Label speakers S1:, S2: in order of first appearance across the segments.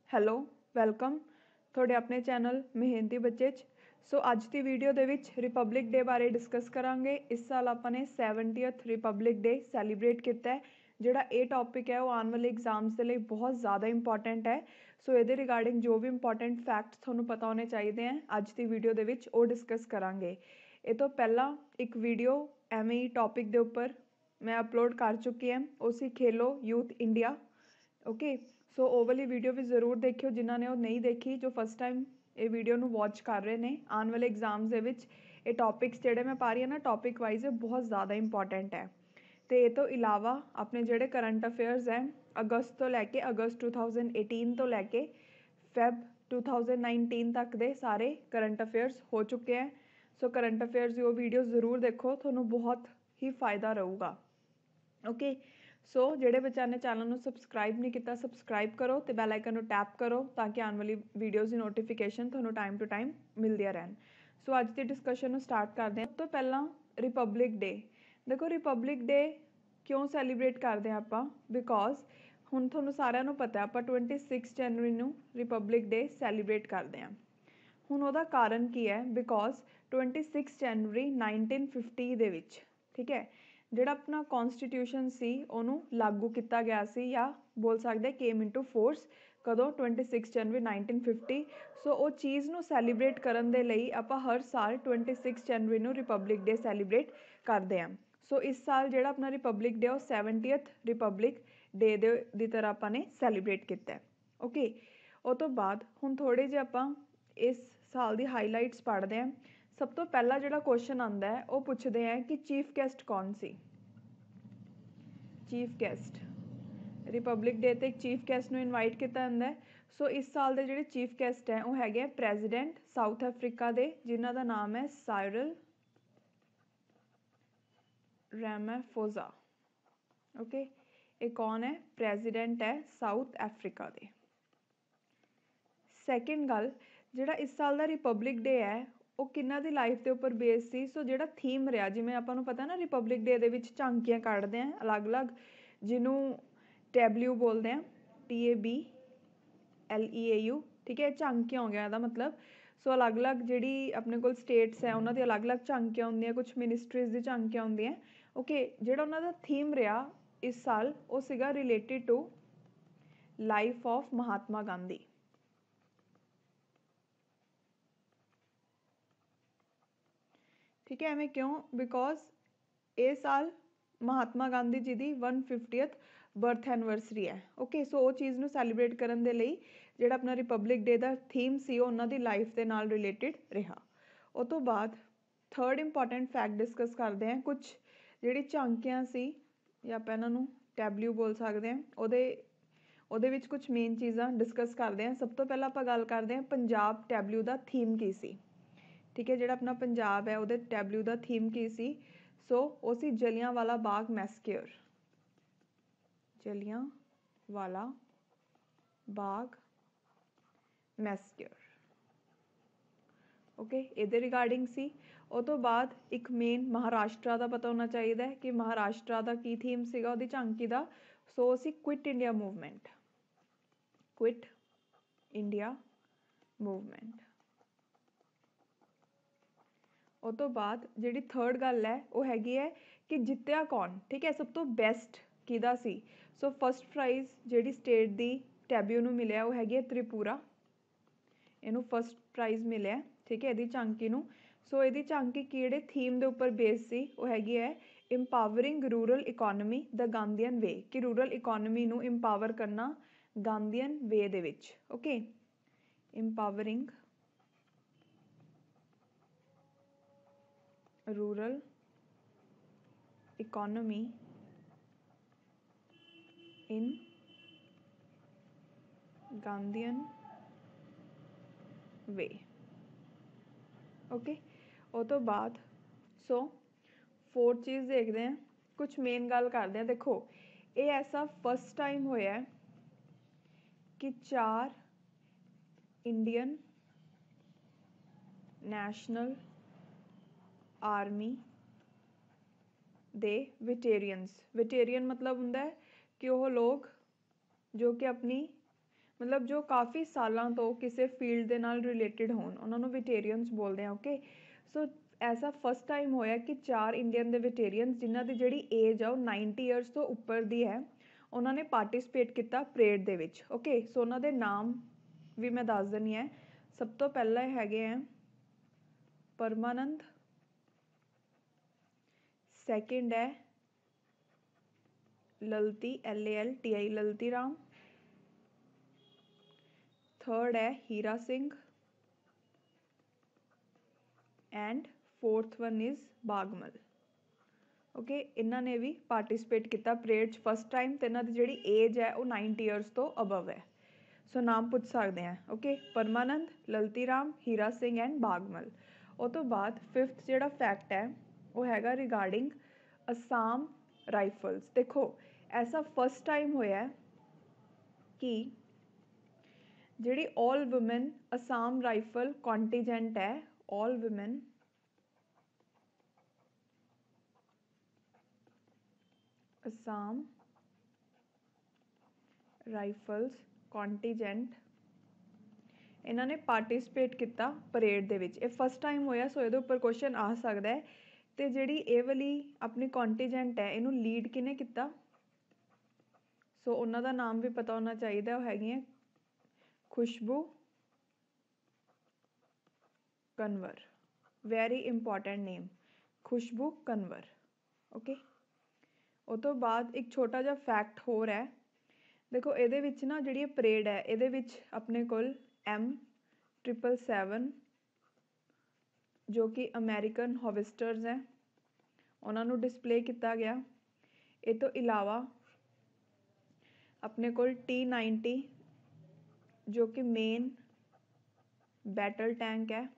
S1: Hello welcome ਤੁਹਾਡੇ ਆਪਣੇ channel ਮਿਹਨਤੀ ਬੱਚੇ 'ਚ। ਸੋ ਅੱਜ ਦੀ ਵੀਡੀਓ ਦੇ ਵਿੱਚ ਰਿਪਬਲਿਕ ਡੇ ਬਾਰੇ ਡਿਸਕਸ ਕਰਾਂਗੇ। ਇਸ ਸਾਲ ਆਪਾਂ ਨੇ 70th ਰਿਪਬਲਿਕ ਡੇ ਸੈਲੀਬ੍ਰੇਟ ਕੀਤਾ ਹੈ। ਜਿਹੜਾ ਇਹ ਟੌਪਿਕ ਹੈ ਉਹ ਆਉਣ ਵਾਲੇ ਐਗਜ਼ਾਮਸ ਦੇ ਲਈ ਬਹੁਤ ਜ਼ਿਆਦਾ ਇੰਪੋਰਟੈਂਟ ਹੈ। ਸੋ ਇਹਦੇ ਰਿਗਾਰਡਿੰਗ ਜੋ ਵੀ ਇੰਪੋਰਟੈਂਟ ਫੈਕਟਸ ਤੁਹਾਨੂੰ ਪਤਾ ਹੋਣੇ ਚਾਹੀਦੇ ਹੈ ਅੱਜ ਦੀ ਵੀਡੀਓ ਦੇ ਵਿੱਚ ਉਹ ਡਿਸਕਸ ਕਰਾਂਗੇ। ਇਹ ਤੋਂ ਪਹਿਲਾਂ ਇੱਕ ਵੀਡੀਓ ਐਵੇਂ ਹੀ ਟੌਪਿਕ ਦੇ ਉੱਪਰ ਮੈਂ ਅਪਲੋਡ ਕਰ ਚੁੱਕੀ ਹਾਂ, ਉਹ ਸੀ Khelo youth India. Okay, so ਉਹ ਵਾਲੀ ਵੀਡੀਓ ਵੀ ਜ਼ਰੂਰ ਦੇਖਿਓ ਜਿਨ੍ਹਾਂ ਨੇ ਉਹ ਨਹੀਂ ਦੇਖੀ, ਜੋ ਫਸਟ ਟਾਈਮ ਇਹ ਵੀਡੀਓ ਨੂੰ ਵਾਚ ਕਰ ਰਹੇ ਨੇ। ਆਉਣ ਵਾਲੇ ਐਗਜ਼ਾਮਸ ਦੇ ਵਿੱਚ ਇਹ ਟੌਪਿਕਸ ਜਿਹੜੇ ਮੈਂ ਪਾ ਰਹੀ ਹਾਂ ਨਾ ਟੌਪਿਕ ਵਾਈਜ਼ ਇਹ ਬਹੁਤ ਜ਼ਿਆਦਾ ਇੰਪੋਰਟੈਂਟ ਹੈ। ਅਤੇ ਇਹ ਤੋਂ ਇਲਾਵਾ ਆਪਣੇ ਜਿਹੜੇ ਕਰੰਟ ਅਫੇਅਰਸ ਹੈ ਅਗਸਤ ਤੋਂ ਲੈ ਕੇ ਅਗਸਤ 2018 ਤੋਂ ਲੈ ਕੇ ਫੈਬ 2019 ਤੱਕ ਦੇ ਸਾਰੇ ਕਰੰਟ ਅਫੇਅਰਸ ਹੋ ਚੁੱਕੇ ਹੈ। ਸੋ ਕਰੰਟ ਅਫੇਅਰਸ ਦੀ ਉਹ ਵੀਡੀਓ ਜ਼ਰੂਰ ਦੇਖੋ, ਤੁਹਾਨੂੰ ਬਹੁਤ ਹੀ ਫਾਇਦਾ ਰਹੂਗਾ। ਓਕੇ, ਸੋ ਜਿਹੜੇ ਬੱਚਿਆਂ ਨੇ ਚੈਨਲ ਨੂੰ ਸਬਸਕ੍ਰਾਈਬ ਨਹੀਂ ਕੀਤਾ ਸਬਸਕ੍ਰਾਈਬ ਕਰੋ ਅਤੇ ਬੈਲ ਆਈਕਨ ਨੂੰ ਟੈਪ ਕਰੋ ਤਾਂ ਕਿ ਆਉਣ ਵਾਲੀ ਵੀਡੀਓਜ਼ ਦੀ ਨੋਟੀਫਿਕੇਸ਼ਨ ਤੁਹਾਨੂੰ ਟਾਈਮ ਟੂ ਟਾਈਮ ਮਿਲਦੀਆਂ ਰਹਿਣ। ਸੋ ਅੱਜ ਦੀ ਡਿਸਕਸ਼ਨ ਨੂੰ ਸਟਾਰਟ ਕਰਦੇ ਹਾਂ। ਸਭ ਤੋਂ ਪਹਿਲਾਂ ਰਿਪਬਲਿਕ ਡੇ। ਦੇਖੋ ਰਿਪਬਲਿਕ ਡੇ ਕਿਉਂ ਸੈਲੀਬ੍ਰੇਟ ਕਰਦੇ ਹਾਂ ਆਪਾਂ, ਬਿਕੋਜ਼ ਹੁਣ ਤੁਹਾਨੂੰ ਸਾਰਿਆਂ ਨੂੰ ਪਤਾ ਆਪਾਂ 26 ਜਨਵਰੀ ਨੂੰ ਰਿਪਬਲਿਕ ਡੇ ਸੈਲੀਬ੍ਰੇਟ ਕਰਦੇ ਹਾਂ। ਹੁਣ ਉਹਦਾ ਕਾਰਨ ਕੀ ਹੈ, ਬਿਕੋਜ਼ 26 ਜਨਵਰੀ 1950 ਦੇ ਵਿੱਚ ਠੀਕ ਹੈ ਜਿਹੜਾ ਆਪਣਾ ਕੌਨਸਟੀਟਿਊਸ਼ਨ ਸੀ ਉਹਨੂੰ ਲਾਗੂ ਕੀਤਾ ਗਿਆ ਸੀ, ਜਾਂ ਬੋਲ ਸਕਦੇ ਕੇਮ ਇਨਟੂ ਫੋਰਸ ਕਦੋਂ 26 ਜਨਵਰੀ 1950। ਸੋ ਉਹ ਚੀਜ਼ ਨੂੰ ਸੈਲੀਬ੍ਰੇਟ ਕਰਨ ਦੇ ਲਈ ਆਪਾਂ ਹਰ ਸਾਲ 26 ਜਨਵਰੀ ਨੂੰ ਰਿਪਬਲਿਕ ਡੇ ਸੈਲੀਬ੍ਰੇਟ ਕਰਦੇ ਹਾਂ। ਸੋ ਇਸ ਸਾਲ ਜਿਹੜਾ ਆਪਣਾ ਰਿਪਬਲਿਕ ਡੇ ਉਹ 70th ਰਿਪਬਲਿਕ ਡੇ ਦੀ ਤਰ੍ਹਾਂ ਆਪਾਂ ਨੇ ਸੈਲੀਬ੍ਰੇਟ ਕੀਤਾ। ਓਕੇ, ਉਹ ਤੋਂ ਬਾਅਦ ਹੁਣ ਥੋੜ੍ਹੇ ਜਿਹੇ ਆਪਾਂ ਇਸ ਸਾਲ ਦੀ ਹਾਈਲਾਈਟਸ ਪੜ੍ਹਦੇ ਹਾਂ। ਸਭ ਤੋਂ ਪਹਿਲਾ ਜਿਹੜਾ ਕੁਐਸਚਨ ਆਉਂਦਾ ਹੈ ਉਹ ਪੁੱਛਦੇ ਹੈ ਕਿ ਚੀਫ ਗੈਸਟ ਕੌਣ ਸੀ। ਚੀਫ ਗੈਸਟ ਰਿਪਬਲਿਕ ਡੇ 'ਤੇ ਇੱਕ ਚੀਫ ਗੈਸਟ ਨੂੰ ਇਨਵਾਈਟ ਕੀਤਾ ਜਾਂਦਾ ਹੈ। ਸੋ ਇਸ ਸਾਲ ਦੇ ਜਿਹੜੇ ਚੀਫ ਗੈਸਟ ਹੈ ਉਹ ਹੈਗੇ ਪ੍ਰੈਜ਼ੀਡੈਂਟ ਸਾਊਥ ਅਫਰੀਕਾ ਦੇ, ਜਿਨ੍ਹਾਂ ਦਾ ਨਾਮ ਹੈ ਸਾਇਰਲ ਰੈਮਾਫੋਜ਼ਾ। ਓਕੇ, ਇਹ ਕੌਣ ਹੈ? ਪ੍ਰੈਜ਼ੀਡੈਂਟ ਹੈ ਸਾਊਥ ਅਫਰੀਕਾ ਦੇ। ਸੈਕਿੰਡ ਗੱਲ, ਜਿਹੜਾ ਇਸ ਸਾਲ ਦਾ ਰਿਪਬਲਿਕ ਡੇ ਹੈ ਉਹ ਕਿਹਨਾਂ ਦੀ ਲਾਈਫ ਦੇ ਉੱਪਰ ਬੇਸ ਸੀ। ਸੋ ਜਿਹੜਾ ਥੀਮ ਰਿਹਾ, ਜਿਵੇਂ ਆਪਾਂ ਨੂੰ ਪਤਾ ਨਾ ਰਿਪਬਲਿਕ ਡੇ ਦੇ ਵਿੱਚ ਝਾਂਕੀਆਂ ਕੱਢਦੇ ਆ ਅਲੱਗ-ਅਲੱਗ, ਜਿਹਨੂੰ ਟੈਬਲਿਊ ਬੋਲਦੇ ਆ, TABLEAU ਠੀਕ ਹੈ। ਝਾਂਕੀਆਂ ਹੋ ਗਿਆ ਇਹਦਾ ਮਤਲਬ। ਸੋ ਅਲੱਗ-ਅਲੱਗ ਜਿਹੜੀ ਆਪਣੇ ਕੋਲ ਸਟੇਟਸ ਹੈ ਉਹਨਾਂ ਦੀ ਅਲੱਗ-ਅਲੱਗ ਝਾਂਕੀਆਂ ਹੁੰਦੀਆਂ, ਕੁਛ ਮਿਨਿਸਟਰੀਜ਼ ਦੀ ਝਾਂਕੀਆਂ ਹੁੰਦੀਆਂ। ਓਕੇ, ਜਿਹੜਾ ਉਹਨਾਂ ਦਾ ਥੀਮ ਰਿਹਾ ਇਸ ਸਾਲ ਉਹ ਸੀਗਾ related to life of Mahatma Gandhi. ਠੀਕ ਹੈ, ਐਵੇਂ ਕਿਉਂ? ਬਿਕੋਜ਼ ਇਹ ਸਾਲ ਮਹਾਤਮਾ ਗਾਂਧੀ ਜੀ ਦੀ 150th ਬਰਥ ਐਨੀਵਰਸਰੀ ਹੈ। ਓਕੇ, ਸੋ ਉਹ ਚੀਜ਼ ਨੂੰ ਸੈਲੀਬ੍ਰੇਟ ਕਰਨ ਦੇ ਲਈ ਜਿਹੜਾ ਆਪਣਾ ਰਿਪਬਲਿਕ ਡੇ ਦਾ ਥੀਮ ਸੀ ਉਹ ਉਹਨਾਂ ਦੀ ਲਾਈਫ ਦੇ ਨਾਲ ਰਿਲੇਟਿਡ ਰਿਹਾ। ਉਹ ਤੋਂ ਬਾਅਦ ਥਰਡ ਇੰਪੋਰਟੈਂਟ ਫੈਕਟ ਡਿਸਕਸ ਕਰਦੇ ਹਾਂ। ਕੁਛ ਜਿਹੜੀ ਝਾਂਕੀਆਂ ਸੀ ਜਾਂ ਆਪਾਂ ਇਹਨਾਂ ਨੂੰ ਟੈਬਲਿਊ ਬੋਲ ਸਕਦੇ ਹਾਂ, ਉਹਦੇ ਵਿੱਚ ਕੁਛ ਮੇਨ ਚੀਜ਼ਾਂ ਡਿਸਕਸ ਕਰਦੇ ਹਾਂ। ਸਭ ਤੋਂ ਪਹਿਲਾਂ ਆਪਾਂ ਗੱਲ ਕਰਦੇ ਹਾਂ ਪੰਜਾਬ ਟੈਬਲਿਊ ਦਾ ਥੀਮ ਕੀ ਸੀ। ਠੀਕ ਹੈ, ਜਿਹੜਾ ਆਪਣਾ ਪੰਜਾਬ ਹੈ ਉਹਦੇ ਟੈਬਲਿਊ ਦਾ ਥੀਮ ਕੀ ਸੀ? ਸੋ ਉਹ ਸੀ Jallianwala Bagh massacre. Jallianwala Bagh massacre. Okay, ਇਹਦੇ ਰਿਗਾਰਡਿੰਗ ਸੀ। ਉਹ ਤੋਂ ਬਾਅਦ ਇੱਕ ਮੇਨ ਮਹਾਰਾਸ਼ਟਰ ਦਾ ਪਤਾ ਹੋਣਾ ਚਾਹੀਦਾ ਹੈ ਕਿ ਮਹਾਰਾਸ਼ਟਰ ਦਾ ਕੀ ਥੀਮ ਸੀਗਾ ਉਹਦੀ ਝਾਂਕੀ ਦਾ। ਸੋ ਸੀ quit India movement. Quit India movement. ਉਹ ਤੋਂ ਬਾਅਦ ਜਿਹੜੀ ਥਰਡ ਗੱਲ ਹੈ ਉਹ ਹੈਗੀ ਹੈ ਕਿ ਜਿੱਤਿਆ ਕੌਣ। ਠੀਕ ਹੈ, ਸਭ ਤੋਂ ਬੈਸਟ ਕਿਹਦਾ ਸੀ? ਸੋ ਫਸਟ ਪ੍ਰਾਈਜ਼ ਜਿਹੜੀ ਸਟੇਟ ਦੀ ਟੈਬਲਿਊ ਨੂੰ ਮਿਲਿਆ ਉਹ ਹੈਗੀ ਹੈ ਤ੍ਰਿਪੁਰਾ। ਇਹਨੂੰ ਫਸਟ ਪ੍ਰਾਈਜ਼ ਮਿਲਿਆ। ਠੀਕ ਹੈ, ਇਹਦੀ ਝਾਂਕੀ ਨੂੰ। ਸੋ ਇਹਦੀ ਝਾਂਕੀ ਕਿਹੜੇ ਥੀਮ ਦੇ ਉੱਪਰ ਬੇਸ ਸੀ? ਉਹ ਹੈਗੀ ਹੈ ਇੰਪਾਵਰਿੰਗ ਰੂਰਲ ਇਕੋਨਮੀ ਦ ਗਾਂਧੀਅਨ ਵੇ, ਕਿ ਰੂਰਲ ਇਕੋਨਮੀ ਨੂੰ ਇੰਪਾਵਰ ਕਰਨਾ ਗਾਂਧੀਅਨ ਵੇ ਦੇ ਵਿੱਚ। Okay, empowering rural economy in Gandhian way. Okay, ਉਹ ਤੋਂ ਬਾਅਦ ਸੋ ਫੋਰਥ ਚੀਜ਼ ਦੇਖਦੇ ਹਾਂ, ਕੁਛ ਮੇਨ ਗੱਲ ਕਰਦੇ ਹਾਂ। ਦੇਖੋ ਇਹ ਐਸਾ ਫਸਟ ਟਾਈਮ ਹੋਇਆ ਕਿ 4 ਇੰਡੀਅਨ ਨੈਸ਼ਨਲ ਆਰਮੀ ਦੇ ਵੈਟੇਰੀਅਨਸ, ਵੈਟੇਰੀਅਨ ਮਤਲਬ ਹੁੰਦਾ ਹੈ ਕਿ ਉਹ ਲੋਕ ਜੋ ਕਿ ਆਪਣੀ मतलब जो काफ़ी सालों तो किसी फील्ड के नाल रिलेटेड होन उन्होंने विटेरियंस बोलते हैं। ओके, सो ऐसा फस्ट टाइम होया कि 4 इंडियन ਦੇ ਵਿਟੇਰੀਅਨਸ जिन्हां ਦੀ ਜਿਹੜੀ ਏਜ ਆ ਉਹ 90 ਈਅਰਸ ਤੋਂ ਉੱਪਰ ਦੀ ਹੈ, ਉਹਨਾਂ ਨੇ ਪਾਰਟਿਸਿਪੇਟ ਕੀਤਾ ਪਰੇਡ ਦੇ ਵਿੱਚ। ਓਕੇ, ਸੋ ਉਹਨਾਂ ਦੇ ਨਾਮ ਵੀ ਮੈਂ ਦੱਸ ਦਿੰਦੀ ਹਾਂ। ਸਭ ਤੋਂ ਪਹਿਲਾਂ ਹੈਗੇ ਆ ਪਰਮਾਨੰਦ, ਸੈਕਿੰਡ है ललती LALTI ललती राम, थर्ड है Hira Singh and fourth one is Bagmal. Okay, इन्हों ने भी पार्टिसिपेट किया परेड फस्ट टाइम, तो इन्हों की जी एज है वो 90 ईयर्स तो अबव है। सो नाम पूछ सकते हैं। Okay, Parmanand, Lalti Ram, Hira Singh and Bagmal. उस तो बाद फिफ्थ जोड़ा फैक्ट है वो हैगा रिगार्डिंग असम राइफल्स। देखो ऐसा फस्ट टाइम होया कि जिहड़ी all women Assam rifle contingent है, all women Assam rifles contingent इन्हों ने पार्टिसिपेट किया परेड दे विच। ये फस्ट टाइम होया, सो ये उपर क्वेश्चन आ सकता है। तो जिहड़ी ये वाली अपनी कॉन्टीजेंट है इनू लीड किने किया, सो उन्हों का नाम भी पता होना चाहिए। वो हैगी Khushboo Kanwar, very important name, Khushboo Kanwar. Okay, उस तो बाद एक छोटा जा फैक्ट होर है। देखो ये ना जी परेड है ये अपने कोल M777 जो कि अमेरिकन हॉविस्टर्स हैं उन्होंने डिस्प्ले किया गया। ये तो इलावा अपने कोल T90 जो कि मेन बैटल टैंक है,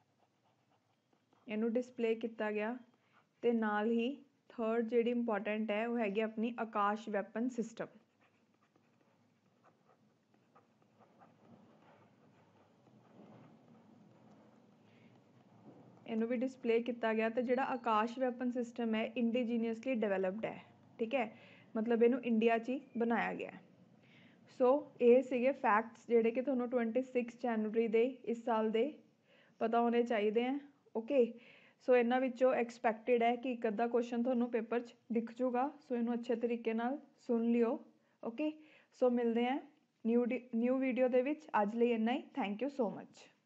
S1: इनू डिस्प्ले किया गया। तो नाल ही थर्ड जी इंपॉर्टेंट है वो हैगी अपनी आकाश वैपन सिस्टम। इनू भी डिस्प्ले किया गया। तो जोड़ा आकाश वैपन सिस्टम है इंडीजीनियसली डेवलप्ड है, ठीक है, मतलब इनू इंडिया च ही बनाया गया है। सो ये सीगे फैक्ट्स जोड़े कि तुहानू 26 जनवरी दे इस साल दे पता होने चाहिए हैं। ओके, सो इन्हां विचों एक्सपैक्टेड है कि एक अद्धा क्वेश्चन तुहानू पेपर च दिख जूगा। सो इनू अच्छे तरीके नाल सुन लियो। ओके, सो मिलते हैं न्यू वीडियो दे विच। अज लई इन्ना ही। Thank you so much.